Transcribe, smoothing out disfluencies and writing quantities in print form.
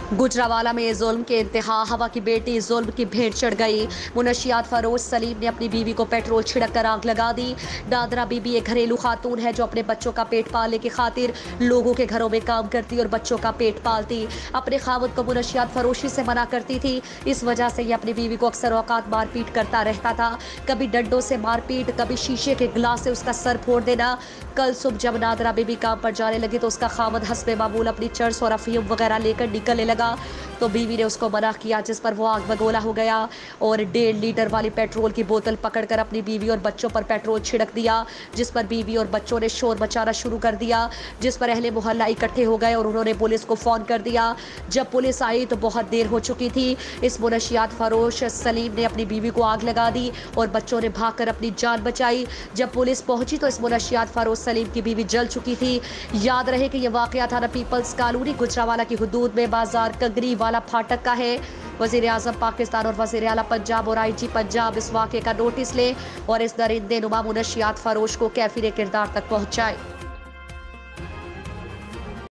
گوجرانوالہ میں ظلم کے انتہا، ہوا کی بیٹی ظلم کی بھینٹ چڑھ گئی۔ منشیات فروش سلیم نے اپنی بیوی کو پٹرول چھڑک کر آگ لگا دی۔ نادرہ بیوی ایک گھریلو خاتون ہے جو اپنے بچوں کا پیٹ پالنے کی خاطر لوگوں کے گھروں میں کام کرتی اور بچوں کا پیٹ پالتی۔ اپنے خاوند کو منشیات فروشی سے منع کرتی تھی، اس وجہ سے یہ اپنی بیوی کو اکثر اوقات مار پیٹ کرتا رہتا تھا، کبھی ڈنڈوں سے مار پیٹ، کبھی شیشے کے گلاس سے اس کا سر پھوڑ دینا۔ کل صبح جب نادرہ بیوی کام پر جانے لگی تو اس کا خاوند حسب معمول اپنی چرس اور افیون وغیرہ لے کر نکلنے لگا تو بیوی نے اس کو منع کیا، جس پر وہ آگ بگولا ہو گیا اور 1.5 لیٹر والی پیٹرول کی بوتل پکڑ کر اپنی بیوی اور بچوں پر پیٹرول چھڑک دیا، جس پر بیوی اور بچوں نے شور مچانا شروع کر دیا، جس پر اہل محلہ اکٹھے ہو گئے اور انہوں نے پولیس کو فون کر دیا۔ جب پولیس آئی تو بہت دیر ہو چکی تھی۔ اس منشیات فروش سلیم نے اپنی بیوی کو آگ لگا دی اور بچوں نے بھاگ کر اپنی جان بچائی۔ جب پولیس پہنچی تو اس منشیات فروش سلیم کی بیوی جل چکی تھی۔ یاد رہے کہ یہ واقعہ تھانہ پیپلز کالونی گوجرانوالہ کی حدود میں بازار کنگری والا پھاٹک کا ہے۔ وزیر اعظم پاکستان اور وزیر اعلیٰ پنجاب اور IG پنجاب اس واقعے کا نوٹس لیں اور اس درندے نما منشیات فروش کو کیفر کردار تک پہنچائیں۔